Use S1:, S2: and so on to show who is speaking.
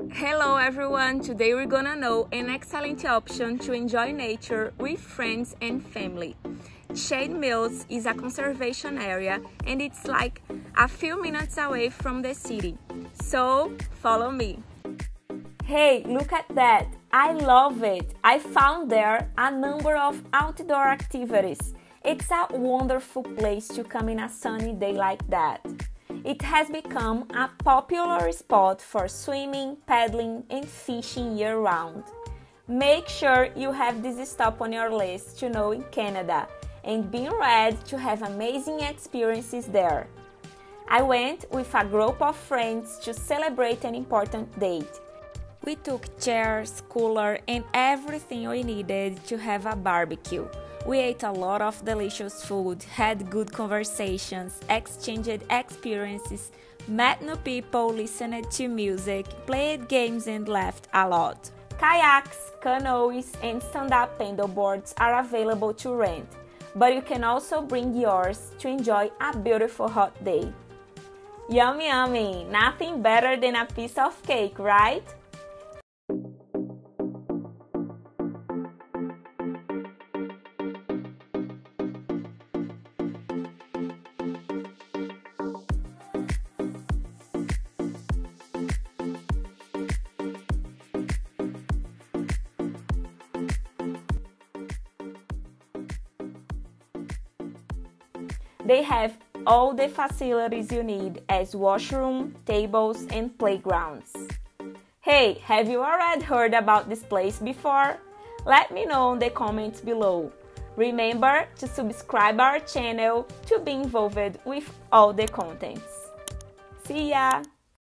S1: Hello everyone, today we're gonna know an excellent option to enjoy nature with friends and family. Shade Mills is a conservation area and it's like a few minutes away from the city. So, follow me. Hey, look at that! I love it! I found there a number of outdoor activities. It's a wonderful place to come in a sunny day like that. It has become a popular spot for swimming, paddling, and fishing year-round. Make sure you have this stop on your list to know in Canada and be ready to have amazing experiences there. I went with a group of friends to celebrate an important date. We took chairs, cooler, and everything we needed to have a barbecue. We ate a lot of delicious food, had good conversations, exchanged experiences, met new people, listened to music, played games and laughed a lot. Kayaks, canoes, and stand-up paddleboards are available to rent, but you can also bring yours to enjoy a beautiful hot day. Yummy, yummy! Nothing better than a piece of cake, right? They have all the facilities you need as washroom, tables, and playgrounds. Hey, have you already heard about this place before? Let me know in the comments below. Remember to subscribe our channel to be involved with all the contents. See ya!